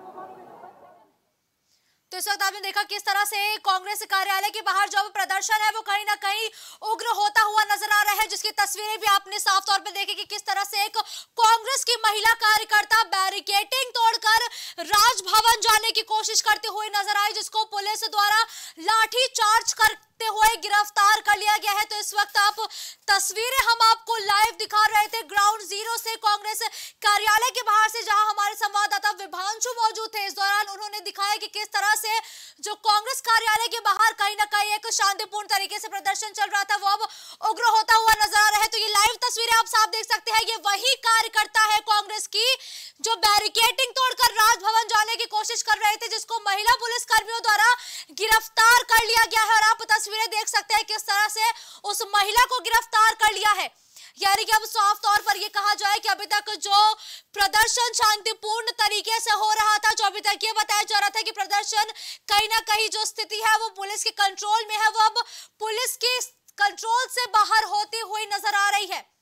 Speaker 1: तो इस वक्त आपने देखा किस तरह से कांग्रेस कार्यालय के बाहर जो प्रदर्शन है वो कहीं ना कहीं उग्र होता हुआ नजर आ रहा है, जिसकी तस्वीरें भी आपने साफ तौर पे देखी कि किस तरह से एक कांग्रेस की महिला कार्यकर्ता बैरिकेडिंग तोड़कर राजभवन जाने की कोशिश करते हुए नजर आई, जिसको पुलिस द्वारा लाठी चार्ज करते हुए गिरफ्तार कर लिया गया है। तो इस वक्त आप तस्वीरें हम आपको लाइव दिखा रहे थे ग्राउंड जीरो से, कांग्रेस कार्यालय के बाहर से, जहां हमारे संवाददाता विभांशु मौजूद थे। इस दौरान उन्होंने दिखाया कि किस तरह से जो कांग्रेस कार्यालय के बाहर कहीं ना कहीं एक शांतिपूर्ण तरीके से प्रदर्शन चल रहा था वो अब उग्र होता हुआ नजर आ रहा है। तो ये लाइव तस्वीरें आप साफ देख सकते हैं, ये वही कार्यकर्ता है कांग्रेस की जो बैरिकेडिंग तोड़कर राजभवन जाने की कोशिश कर रहे थे, जिसको महिला पुलिस कर्मियों द्वारा गिरफ्तार कर लिया गया है। और आप तस्वीरें देख सकते हैं किस तरह से उस महिला को गिरफ्तार कर लिया है। यानी कि अब साफ तौर पर यह कहा जाए कि अभी तक जो प्रदर्शन शांतिपूर्ण तरीके से हो रहा था, जो अभी तक ये बताया जा रहा था कि प्रदर्शन कहीं ना कहीं जो स्थिति है वो पुलिस के कंट्रोल में है, वो अब पुलिस के कंट्रोल से बाहर होती हुई नजर आ रही है।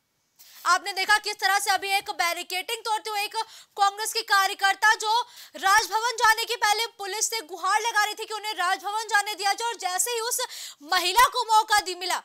Speaker 1: आपने देखा किस तरह से अभी एक बैरिकेडिंग तोड़ते हुए एक कांग्रेस की कार्यकर्ता जो राजभवन जाने के पहले पुलिस से गुहार लगा रही थी कि उन्हें राजभवन जाने दिया जाए, और जैसे ही उस महिला को मौका दी मिला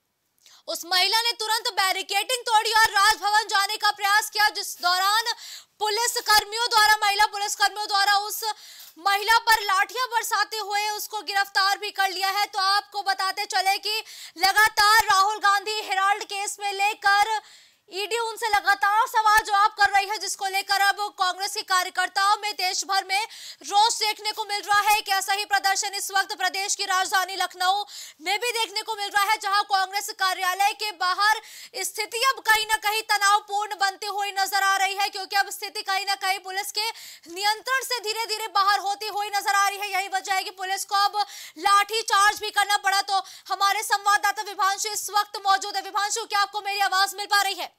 Speaker 1: उस महिला ने तुरंत बैरिकेडिंग तोड़ी और राजभवन जाने का प्रयास किया, जिस दौरान पुलिस कर्मियों द्वारा महिला पुलिस कर्मियों द्वारा उस महिला पर लाठियां बरसाते हुए उसको गिरफ्तार भी कर लिया है। तो आपको बताते चले कि लगातार राहुल गांधी हेराल्ड केस में लेकर ईडी उनसे लगातार सवाल जवाब कर रही है, जिसको लेकर अब कांग्रेस के कार्यकर्ताओं में देश भर में रोष देखने को मिल रहा है। एक ऐसा ही प्रदर्शन इस वक्त प्रदेश की राजधानी लखनऊ में भी देखने को मिल रहा है, जहां कांग्रेस कार्यालय के बाहर स्थिति अब कहीं ना कहीं तनावपूर्ण बनती हुई नजर आ रही है, क्योंकि अब स्थिति कहीं ना कहीं पुलिस के नियंत्रण से धीरे धीरे बाहर होती हुई नजर आ रही है। यही वजह है कि पुलिस को अब लाठी चार्ज भी करना पड़ा। तो हमारे संवाददाता विभांशु इस वक्त मौजूद है। विभांशु, क्या आपको मेरी आवाज मिल पा रही है?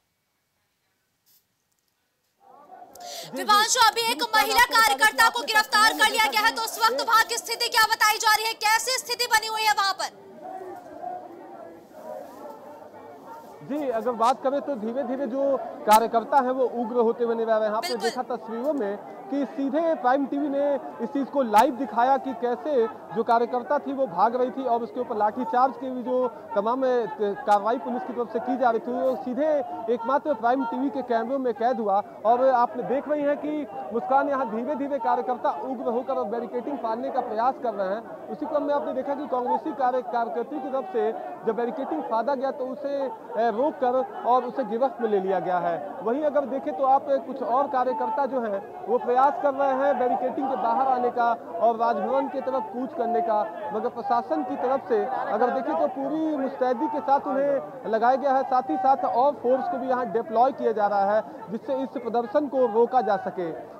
Speaker 1: विभांशु, अभी एक महिला कार्यकर्ता को गिरफ्तार कर लिया गया है, तो उस वक्त वहां की स्थिति क्या बताई जा रही है, कैसी स्थिति बनी हुई है वहां पर?
Speaker 2: जी अगर बात करें तो धीरे धीरे जो कार्यकर्ता है वो उग्र होते हुए नजर आ रहे हैं। आपने देखा तस्वीरों में कि सीधे प्राइम टीवी ने इस चीज को लाइव दिखाया कि कैसे जो कार्यकर्ता थी वो भाग रही थी और उसके ऊपर लाठीचार्ज की भी जो तमाम कार्रवाई पुलिस की तरफ से की जा रही थी वो सीधे एकमात्र प्राइम टीवी के कैमरों में कैद हुआ। और आप देख रही हैं कि मुस्कान यहाँ धीरे धीरे कार्यकर्ता उग्र होकर बैरिकेडिंग फाड़ने का प्रयास कर रहे हैं। उसी क्रम में आपने देखा कि कांग्रेसी कार्यकर्ता की तरफ से जब बैरिकेडिंग फाड़ा गया तो उसे रोक कर और उसे गिरफ्त में ले लिया गया है। वहीं अगर देखें तो आप कुछ और कार्यकर्ता जो हैं वो प्रयास कर रहे हैं बैरिकेडिंग के बाहर आने का और राजभवन की तरफ कूच करने का, मगर प्रशासन की तरफ से अगर देखें तो पूरी मुस्तैदी के साथ उन्हें लगाया गया है। साथ ही साथ और फोर्स को भी यहाँ डिप्लॉय किया जा रहा है जिससे इस प्रदर्शन को रोका जा सके।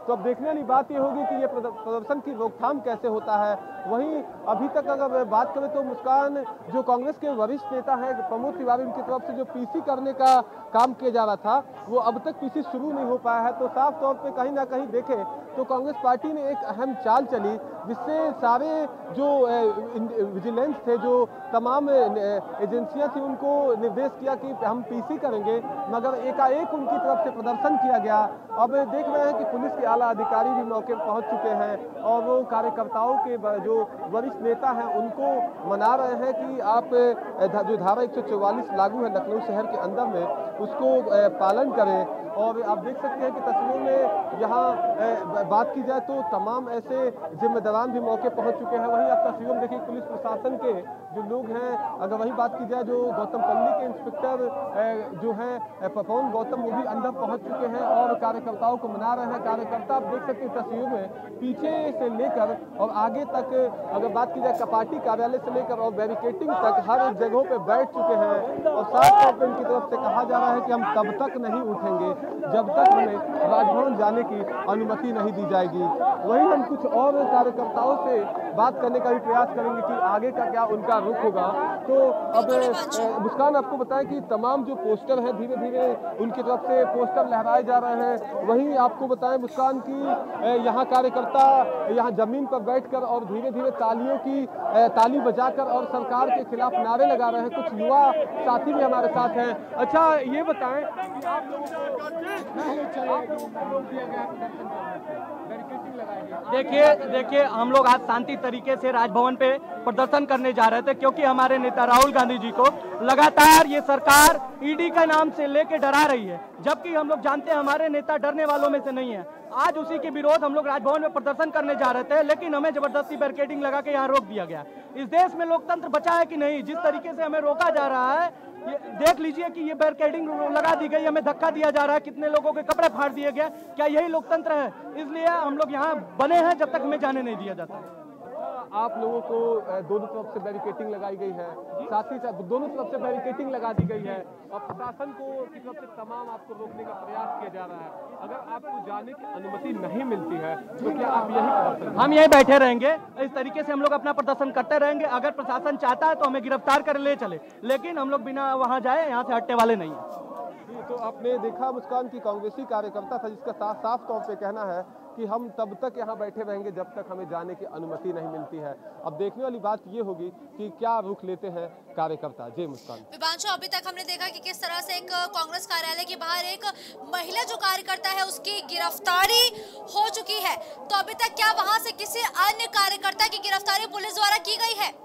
Speaker 2: तो अब देखने वाली बात ये होगी कि ये प्रदर्शन की रोकथाम कैसे होता है। वहीं अभी तक अगर बात करें तो मुस्कान जो कांग्रेस के वरिष्ठ नेता हैं प्रमोद तिवारी, उनकी तरफ से जो पीसी करने का काम किया जा रहा था वो अब तक पीसी शुरू नहीं हो पाया है। तो साफ तौर पे कहीं ना कहीं देखें तो कांग्रेस पार्टी ने एक अहम चाल चली जिससे सारे जो विजिलेंस थे, जो तमाम एजेंसियां थी, उनको निर्देश किया कि हम पीसी करेंगे, मगर एकाएक उनकी तरफ से प्रदर्शन किया गया। अब देख रहे हैं कि पुलिस के आला अधिकारी भी मौके पर पहुंच चुके हैं और वो कार्यकर्ताओं के जो वरिष्ठ नेता हैं उनको मना रहे हैं कि आप जो धारा एक सौ चौवालीस लागू है लखनऊ शहर के अंदर में, उसको पालन करें। और आप देख सकते हैं कि तस्वीरों में यहाँ बात की जाए तो तमाम ऐसे जिम्मेदारान भी मौके पहुंच चुके हैं। वहीं आप तस्वीरों में देखिए पुलिस प्रशासन के जो लोग हैं, अगर वही बात की जाए जो गौतमपल्ली के इंस्पेक्टर जो हैं पवन गौतम, वो भी अंदर पहुंच चुके हैं और कार्यकर्ताओं को मना रहे हैं। कार्यकर्ता आप देख सकते हैं तस्वीरों में पीछे से लेकर और आगे तक, अगर बात की जाए कपाटी कार्यालय से लेकर और बैरिकेटिंग तक हर एक जगहों पर बैठ चुके हैं और साफ तौर पर इनकी तरफ से कहा जा रहा है कि हम तब तक नहीं उठेंगे जब तक हमें राजभवन जाने की अनुमति नहीं दी जाएगी। वहीं हम कुछ और कार्यकर्ताओं से बात करने का भी प्रयास करेंगे कि आगे का क्या उनका रुख होगा। तो अब मुस्कान आपको बताएं कि तमाम जो पोस्टर हैं धीरे धीरे उनकी तरफ से पोस्टर लहराए जा रहे हैं। वहीं आपको बताएं मुस्कान की यहाँ कार्यकर्ता यहाँ जमीन पर बैठकर और धीरे धीरे तालियों की ताली बजाकर और सरकार के खिलाफ नारे लगा रहे हैं। कुछ युवा साथी भी हमारे साथ हैं। अच्छा ये बताएं कि आप लोगों
Speaker 6: देखिए देखिए हम लोग आज शांति तरीके से राजभवन पे प्रदर्शन करने जा रहे थे क्योंकि हमारे नेता राहुल गांधी जी को लगातार ये सरकार ईडी का नाम से लेके डरा रही है, जबकि हम लोग जानते हैं हमारे नेता डरने वालों में से नहीं है। आज उसी के विरोध हम लोग राजभवन में प्रदर्शन करने जा रहे थे, लेकिन हमें जबरदस्ती बैरिकेडिंग लगा के यहाँ रोक दिया गया। इस देश में लोकतंत्र बचा है कि नहीं? जिस तरीके से हमें रोका जा रहा है, ये देख लीजिए कि ये बैरिकेडिंग लगा दी गई, हमें धक्का दिया जा रहा है, कितने लोगों के कपड़े फाड़ दिए गए। क्या यही लोकतंत्र है? इसलिए हम लोग यहाँ बने हैं जब तक हमें जाने नहीं दिया जाता।
Speaker 2: आप लोगों को दोनों तरफ से बैरिकेटिंग लगाई गई है, साथ ही साथ दोनों तरफ से बैरिकेटिंग लगा दी गई है और प्रशासन को की तरफ से तमाम आपको रोकने का प्रयास किया जा रहा है। अगर आपको जाने की अनुमति नहीं मिलती है तो क्या आप यही
Speaker 6: हम यही बैठे रहेंगे? इस तरीके से हम लोग अपना प्रदर्शन करते रहेंगे। अगर प्रशासन चाहता है तो हमें गिरफ्तार कर ले चले, लेकिन हम लोग बिना वहाँ जाए यहाँ से हटने वाले नहीं हैं।
Speaker 2: तो आपने देखा मुस्कान की कांग्रेसी कार्यकर्ता था जिसका साफ साफ तौर पे कहना है कि हम तब तक यहाँ बैठे रहेंगे जब तक हमें जाने की अनुमति नहीं मिलती है। अब देखने वाली बात ये होगी कि क्या रुख लेते हैं कार्यकर्ता। जी मुस्कान।
Speaker 1: विभांशु, अभी तक हमने देखा कि किस तरह से एक कांग्रेस कार्यालय के बाहर एक महिला जो कार्यकर्ता है उसकी गिरफ्तारी हो चुकी है, तो अभी तक क्या वहां से किसी अन्य कार्यकर्ता की गिरफ्तारी पुलिस द्वारा की गई है?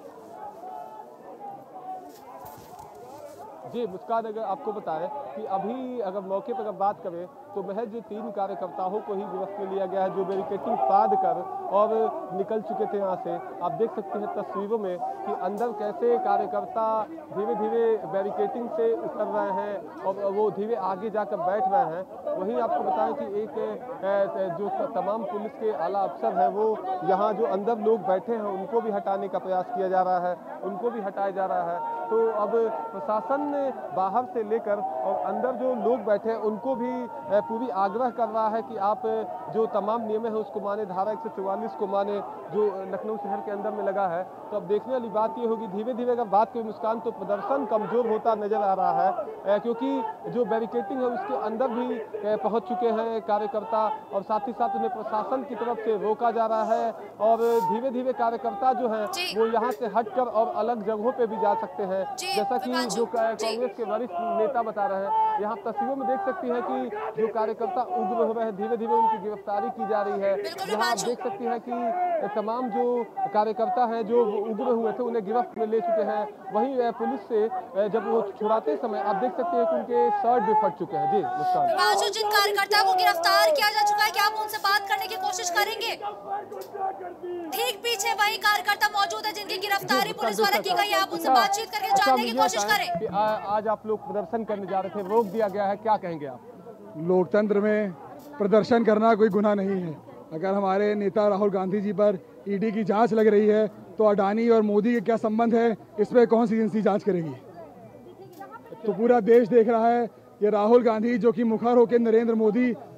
Speaker 2: जी मुस्कान, अगर आपको बताएं कि अभी अगर मौके पर अगर बात करें तो महज तीन कार्यकर्ताओं को ही गिरफ्त में लिया गया है जो बैरिकेटिंग फाड़ कर और निकल चुके थे यहाँ से। आप देख सकते हैं तस्वीरों में कि अंदर कैसे कार्यकर्ता धीरे धीरे बैरिकेटिंग से उतर रहे हैं और वो धीरे आगे जाकर बैठ रहे हैं। वहीं आपको बताएं कि एक जो तमाम पुलिस के आला अफसर हैं वो यहाँ जो अंदर लोग बैठे हैं उनको भी हटाने का प्रयास किया जा रहा है, उनको भी हटाया जा रहा है। तो अब प्रशासन बाहर से लेकर और अंदर जो लोग बैठे हैं उनको भी पूरी आग्रह कर रहा है कि आप जो तमाम नियम है उसको माने, धारा एक सौ चौवालीस को माने जो लखनऊ शहर के अंदर में लगा है। तो अब देखने वाली बात ये होगी, धीरे धीरे अगर बात करें मुस्कान तो प्रदर्शन कमजोर होता नजर आ रहा है क्योंकि जो बैरिकेटिंग है उसके अंदर भी पहुंच चुके हैं कार्यकर्ता और साथ ही साथ उन्हें प्रशासन की तरफ से रोका जा रहा है और धीरे धीरे कार्यकर्ता जो है वो यहाँ से हटकर और अलग जगहों पर भी जा सकते हैं। जैसा कि जो कांग्रेस के वरिष्ठ नेता बता रहे हैं, यहाँ तस्वीरों में देख सकती हैं कि जो कार्यकर्ता उग्र हो रहे हैं, धीरे धीरे उनकी गिरफ्तारी की जा रही है। यहाँ आप देख सकती हैं कि तमाम जो कार्यकर्ता हैं जो उग्र हुए थे उन्हें गिरफ्त में ले चुके हैं। वहीं पुलिस से जब वो छुड़ाते समय आप देख सकते हैं कि उनके शर्ट भी फट चुके हैं। जी मुस्कान,
Speaker 1: जिन कार्यकर्ता को गिरफ्तार किया जा चुका है, क्या आप उनसे बात करने की कोशिश करेंगे? ठीक पीछे वही कार्यकर्ता मौजूद है जिनकी गिरफ्तारी पुलिस द्वारा की गई है, आप उनसे बातचीत करके जानने की कोशिश करें।
Speaker 2: आज आप लोग प्रदर्शन करने जा रहे थे, रोक दिया गया है, क्या कहेंगे आप?
Speaker 7: लोकतंत्र में प्रदर्शन करना कोई गुनाह नहीं है। अगर हमारे नेता राहुल गांधी जी पर ईडी की जांच लग रही है तो अडानी और मोदी के क्या संबंध है, इस पर कौन सी एजेंसी जांच करेगी? तो पूरा देश देख रहा है कि राहुल गांधी जो कि मुखर होकर नरेंद्र मोदी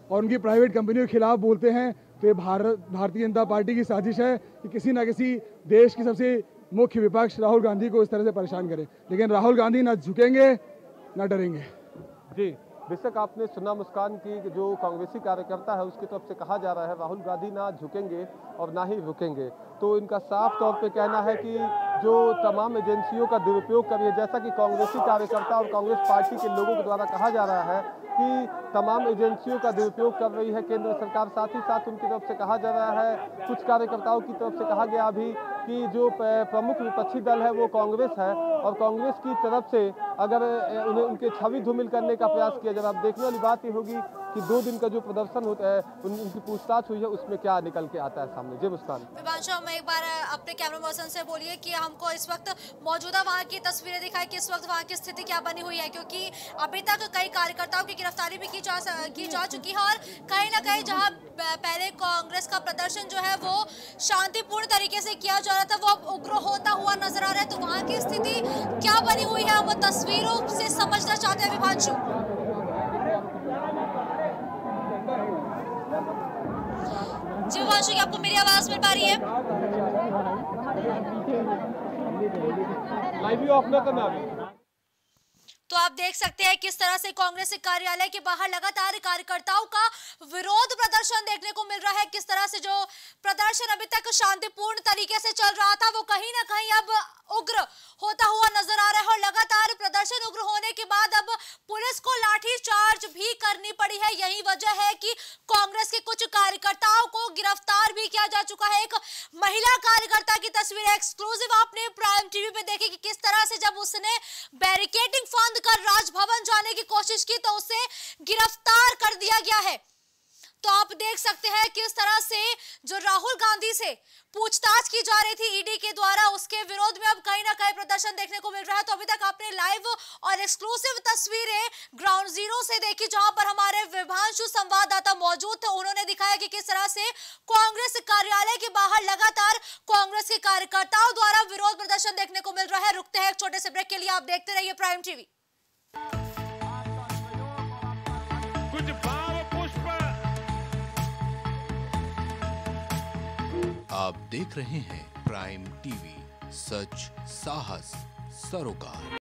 Speaker 7: और उनकी प्राइवेट कंपनियों के खिलाफ बोलते हैं, तो ये भारत भारतीय जनता पार्टी की साजिश है कि किसी ना किसी देश की सबसे मुख्य विपक्ष राहुल गांधी को इस तरह से परेशान करे। लेकिन राहुल गांधी ना झुकेंगे ना डरेंगे।
Speaker 2: जी, बेशक आपने सुना मुस्कान की जो कांग्रेसी कार्यकर्ता है उसकी तरफ से कहा जा रहा है राहुल गांधी ना झुकेंगे और ना ही रुकेंगे। तो इनका साफ तौर पे कहना है कि जो तमाम एजेंसियों का दुरुपयोग कर रही है, जैसा कि कांग्रेसी कार्यकर्ता और कांग्रेस पार्टी के लोगों के द्वारा कहा जा रहा है कि तमाम एजेंसियों का दुरुपयोग कर रही है केंद्र सरकार। साथ ही साथ उनकी तरफ से कहा जा रहा है, कुछ कार्यकर्ताओं की तरफ से कहा गया अभी कि जो प्रमुख विपक्षी दल है वो कांग्रेस है और कांग्रेस की तरफ से अगर उन्हें उनके छवि धूमिल करने का प्रयास किया जाए। अब देखने वाली बात ये होगी कि दो दिन का जो प्रदर्शन होता है, उन, उनकी पूछताछ हुई है, उसमें क्या निकल के आता है सामने। जय मुस्कान।
Speaker 1: विभांशु, हम एक बार अपने कैमरा पर्सन से बोलिए कि हमको इस वक्त मौजूदा वहाँ की तस्वीरें दिखाई कि इस वक्त वहाँ की स्थिति क्या बनी हुई है, क्योंकि अभी तक कई कार्यकर्ताओं की गिरफ्तारी भी की जा की जा चुकी है और कहीं ना कहीं जहाँ पहले कांग्रेस का प्रदर्शन जो है वो शांतिपूर्ण तरीके से किया जा रहा था, वो अब उग्र होता हुआ नजर आ रहा है। तो वहाँ की स्थिति क्या बनी हुई है वो तस्वीरों से समझना चाहते हैं विभांशु। जी विभांशु, आपको मेरी आवाज मिल पा रही है?
Speaker 2: लाइव ऑफ ना करना।
Speaker 1: तो आप देख सकते हैं किस तरह से कांग्रेस कार्यालय के बाहर लगातार कार्यकर्ताओं का विरोध प्रदर्शन देखने को मिल रहा है। किस तरह से जो प्रदर्शन अभी तक शांतिपूर्ण तरीके से चल रहा था वो कहीं ना कहीं अब उग्र होता हुआ नजर आ रहा है और लगातार प्रदर्शन उग्र होने के बाद अब पुलिस को लाठी चार्ज भी करनी पड़ी है। यही वजह है कि कांग्रेस के कुछ कार्यकर्ताओं को गिरफ्तार भी किया जा चुका है। एक महिला कार्यकर्ता की तस्वीर एक्सक्लूसिव आपने प्राइम टीवी पे देखी कि किस तरह से जब उसने बैरिकेडिंग फांद कर राजभवन जाने की कोशिश की तो उसे गिरफ्तार कर दिया गया है। तो आप देख सकते हैं किस तरह से जो राहुल गांधी से पूछताछ की जा रही थी ईडी के द्वारा, उसके विरोध में अब कहीं ना कहीं प्रदर्शन देखने को मिल रहा है। तो अभी तक आपने लाइव और एक्सक्लूसिव तस्वीरें ग्राउंड जीरो से देखी, जहां पर हमारे विभांशु संवाददाता मौजूद थे। उन्होंने दिखाया कि किस तरह से कांग्रेस कार्यालय के बाहर लगातार कांग्रेस के कार्यकर्ताओं द्वारा विरोध प्रदर्शन देखने को मिल रहा है। रुकते हैं एक छोटे से ब्रेक के लिए, आप देखते रहिए प्राइम टीवी।
Speaker 8: कुछ भाव पुष्प आप देख रहे हैं प्राइम टीवी, सच साहस सरोकार।